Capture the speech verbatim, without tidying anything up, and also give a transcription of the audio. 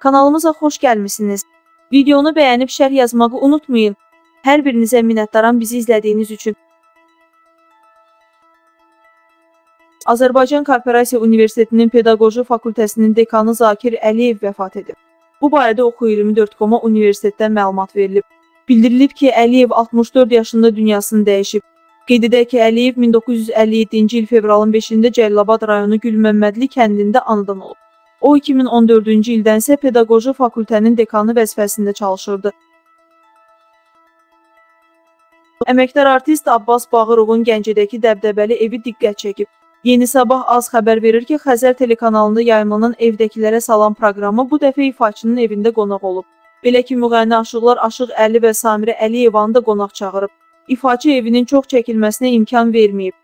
Kanalımıza xoş gəlmisiniz. Videonu bəyənib şərh yazmağı unutmayın. Hər birinizə minnətdaram bizi izlədiyiniz üçün. Azərbaycan Korporasiya Universitetinin Pedaqoji Fakültəsinin dekanı Zakir Əliyev vəfat edib. Bu barədə Oxu iyirmi dörd nöqtə com universitetdən məlumat verilib. Bildirilib ki, Əliyev altmış dörd yaşında dünyasını dəyişib. Qeyd edək ki, Əliyev min doqquz yüz əlli yeddinci il fevralın beşində Cəlilabad rayonu Gülməmmədli kəndində anadan olub. O, iki min on dördüncü ildən isə Pedaqoji Fakültənin dekanı vəzifəsində çalışırdı. Əməkdar artist Abbas Bağırovun Gəncədəki dəbdəbəli evi diqqət çəkib. Yeni Sabah az xəbər verir ki, Xəzər telekanalında yayımlanan Evdəkilərə Salam proqramı bu dəfə ifaçının evində qonaq olub. Belə ki, müğənni Aşıqlar Aşıq Əli və Samirə Əliyevanı da qonaq çağırıb. İfaçı evinin çox çəkilməsinə imkan verməyib.